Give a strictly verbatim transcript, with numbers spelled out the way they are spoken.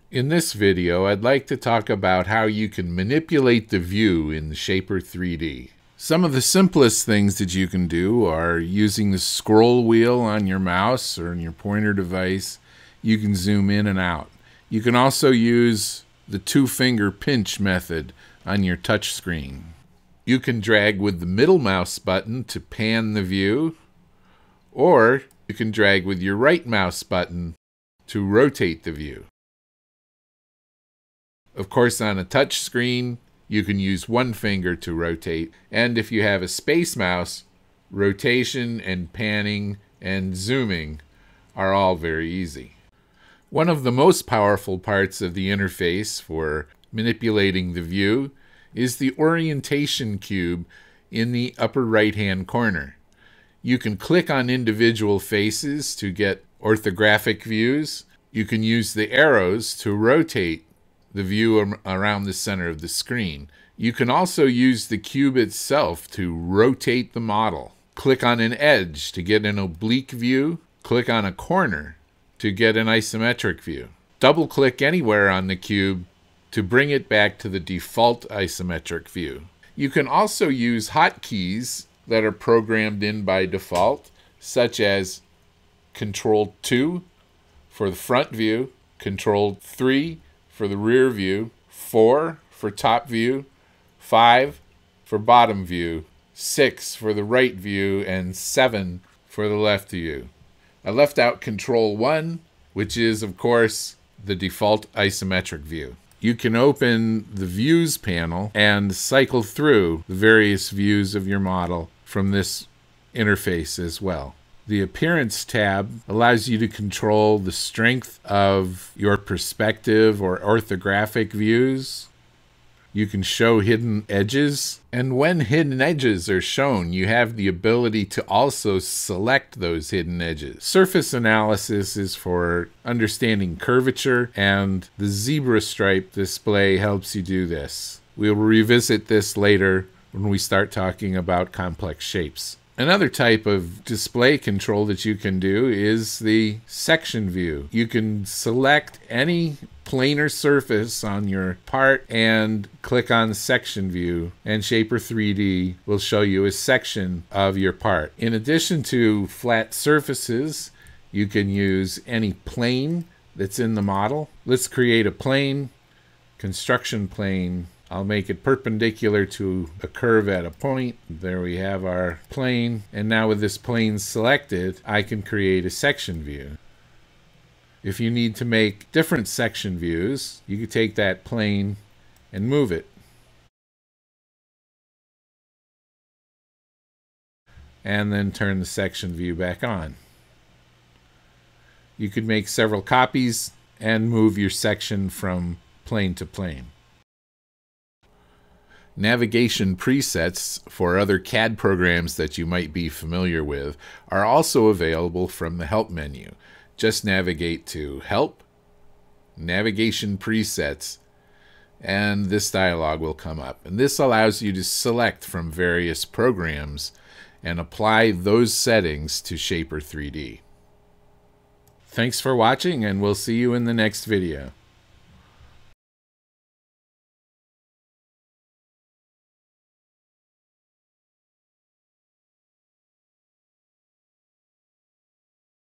In this video, I'd like to talk about how you can manipulate the view in Shapr three D. Some of the simplest things that you can do are using the scroll wheel on your mouse or in your pointer device. You can zoom in and out. You can also use the two-finger pinch method on your touch screen. You can drag with the middle mouse button to pan the view, or you can drag with your right mouse button to rotate the view. Of course, on a touch screen, you can use one finger to rotate, and if you have a space mouse, rotation and panning and zooming are all very easy. One of the most powerful parts of the interface for manipulating the view is the orientation cube in the upper right-hand corner. You can click on individual faces to get orthographic views. You can use the arrows to rotate the view around the center of the screen. You can also use the cube itself to rotate the model. Click on an edge to get an oblique view. Click on a corner to get an isometric view. Double-click anywhere on the cube to bring it back to the default isometric view. You can also use hotkeys that are programmed in by default, such as control two for the front view, control three for the rear view, four for top view, five for bottom view, six for the right view, and seven for the left view. I left out control one, which is, of course, the default isometric view. You can open the Views panel and cycle through the various views of your model from this interface as well. The Appearance tab allows you to control the strength of your perspective or orthographic views. You can show hidden edges, and when hidden edges are shown, you have the ability to also select those hidden edges. Surface analysis is for understanding curvature, and the zebra stripe display helps you do this. We'll revisit this later when we start talking about complex shapes. Another type of display control that you can do is the section view. You can select any planar surface on your part and click on section view, and Shapr three D will show you a section of your part. In addition to flat surfaces, you can use any plane that's in the model. Let's create a plane, construction plane. I'll make it perpendicular to a curve at a point. There we have our plane. And now with this plane selected, I can create a section view. If you need to make different section views, you can take that plane and move it. And then turn the section view back on. You could make several copies and move your section from plane to plane. Navigation presets for other C A D programs that you might be familiar with are also available from the Help menu. Just navigate to Help, Navigation Presets, and this dialog will come up. And this allows you to select from various programs and apply those settings to Shapr three D. Thanks for watching, and we'll see you in the next video.